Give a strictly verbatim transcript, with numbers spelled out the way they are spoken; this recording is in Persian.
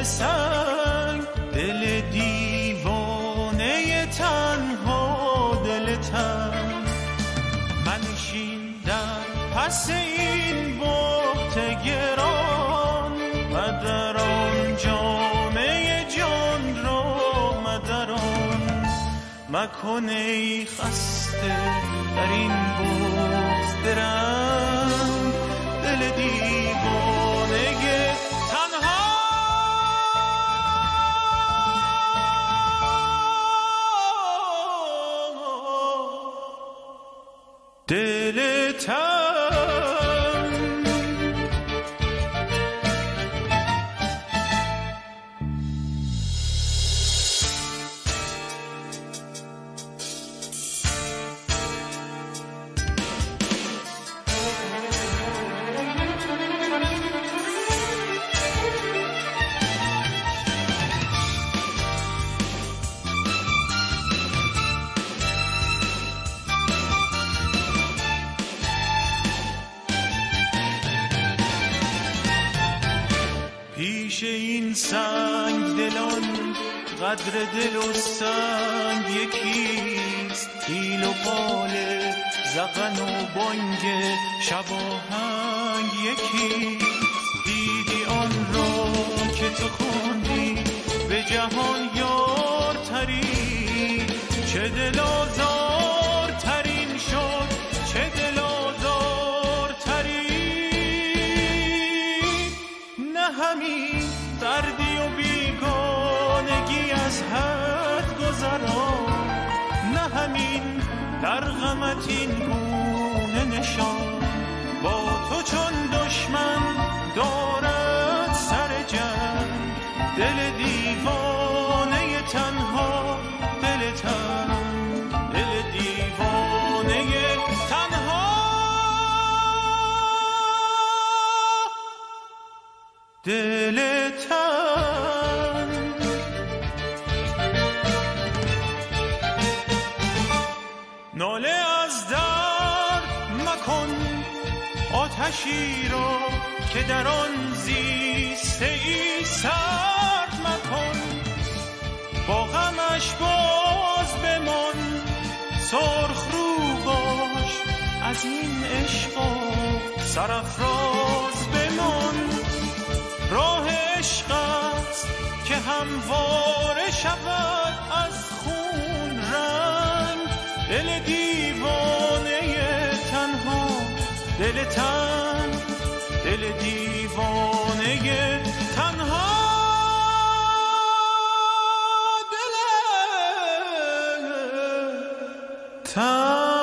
سنگ، دل دیوانه تنها، دل تنگ. منشیندم پس این بحت گران و در آن جامعه جان را مدران. مکن ای خسته در این بحت درنگ، دل دیوانه تنها. دل تنگ. پیش این سنگ دلان قدر دل و سنگ یکیست، پیل و پال زغن و بانگ شباهنگ یکیست. دیدی آن را که تو خوندی به جهان یارتری، چه دل آزار ترین شد، چه دل آزار تری. نه همین دردی و بیگانگی از حد گذران، نه همین در غمت این گونه نشان. با تو چون دشمن دارد سر جنگ، دل دیوانه تنها، دل تنگ، دل دیوانه تنها، دل تنگ. ناله از درد مکن آتشی را که در آن زیسته ای سرد مکن. با غمش باز بمان، سرخ رو باش از این عشق سرافراز بمان. راه عشق است که همواره شود از خون رنگ، دل دیوانه تنها، دل تنگ، دل دیوانه تنها، دل تنگ.